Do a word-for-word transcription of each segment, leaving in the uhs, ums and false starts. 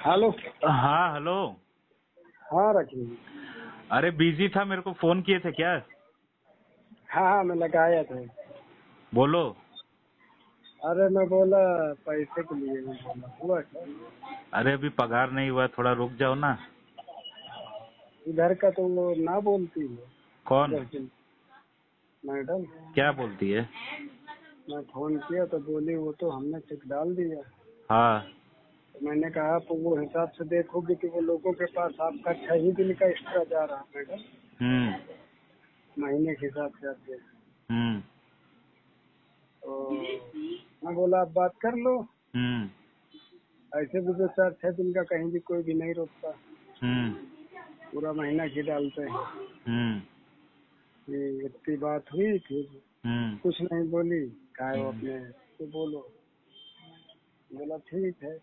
Hello. हाँ hello. हाँ रखिए। अरे बिजी था, मेरे को फोन किए थे क्या? हाँ हाँ मैं लगाया था। बोलो। अरे मैं बोला पैसे के लिए मैं बोला हुआ क्या? अरे अभी पगार नहीं हुआ, थोड़ा रुक जाओ ना। इधर का तो वो ना बोलती है। कौन? दस दिन मैडम। क्या बोलती है? मैं फोन किया तो बोली वो तो हमने चेक डाल दिया। हाँ। तो मैंने कहा तो वो हिसाब से देखोगे कि वो लोगों के पास आपका छह ही दिन का एक्स्ट्रा जा रहा है मैडम। हम्म महीने के हिसाब से आप देखो। हम्म तो मैं बोला आप बात कर लो। हम्म ऐसे भी दो चार छह दिन का कहीं भी कोई भी नहीं रोकता, हम्म पूरा महीना की डालते हैं। हम्म कि इतनी बात हुई फिर हम्म कुछ नहीं बोली। कहा वो हम्म अपने तो बोलो। बोला ठीक है,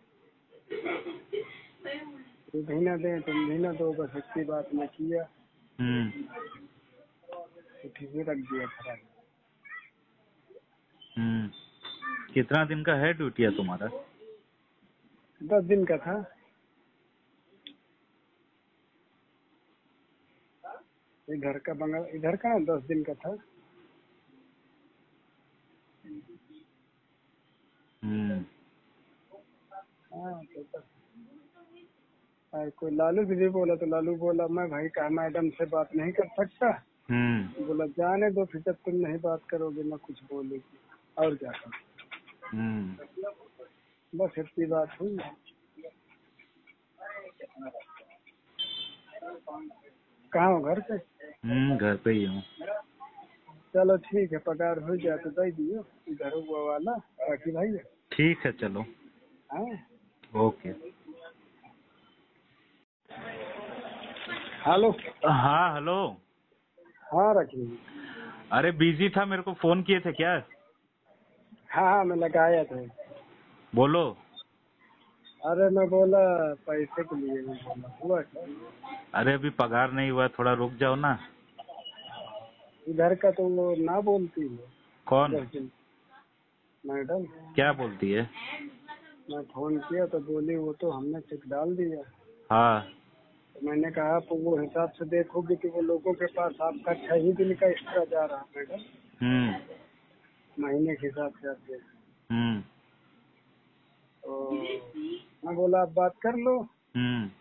तुम भी ना दे तुम भी ना दो, बस इतनी बात मैं किया हम्म तो ठीक ही रख दिया खड़ा। हम्म। कितना दिन का है ड्यूटी है तुम्हारा? दस दिन का था। इधर का बंगाल इधर का ना दस दिन का था। हम्म हाँ तो बस। हाँ, कोई लालू भी बोला तो लालू बोला मैं भाई कहा मैडम से बात नहीं कर सकता। हम्म बोला जाने दो, फिर जब तुम नहीं बात करोगे मैं कुछ बोलेगी और क्या कर। हम्म बस इतनी बात हुई। कहाँ हो घर पे? हम्म घर पे ही हूँ। चलो ठीक है, पगार हो जाए तो दे दियो इधर हुआ वाला बाकी भाई। ठीक है चलो। हाँ ओके। हेलो। हाँ हेलो। हाँ रखिए। अरे बिजी था, मेरे को फोन किए थे क्या? हाँ हाँ मैं लगाया था। बोलो। अरे मैं बोला पैसे के लिए मैं बोला हुआ क्या? अरे अभी पगार नहीं हुआ, थोड़ा रुक जाओ ना। इधर का तो वो ना बोलती है। कौन? दस दिन मैडम। क्या बोलती है? मैं फोन किया तो बोली वो तो हमने चेक डाल दिया। हाँ। तो मैंने कहा तो वो हिसाब से देखोगे कि वो लोगों के पास आपका छह ही दिन का एक्स्ट्रा जा रहा है मैडम। हम्म महीने के हिसाब से आप देखो। हम्म तो मैं बोला आप बात कर लो। हम्म